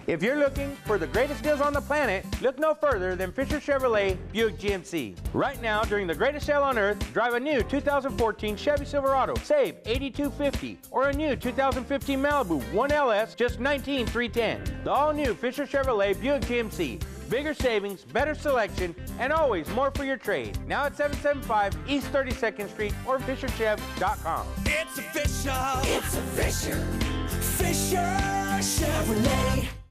If you're looking for the greatest deals on the planet, look no further than Fisher Chevrolet Buick GMC. Right now, during the greatest sale on earth, drive a new 2014 Chevy Silverado, save $82.50, or a new 2015 Malibu 1LS, just $19,310. The all-new Fisher Chevrolet Buick GMC. Bigger savings, better selection, and always more for your trade. Now at 775 East 32nd Street or FisherChev.com. It's a Fisher. It's a Fisher. Fisher Chevrolet.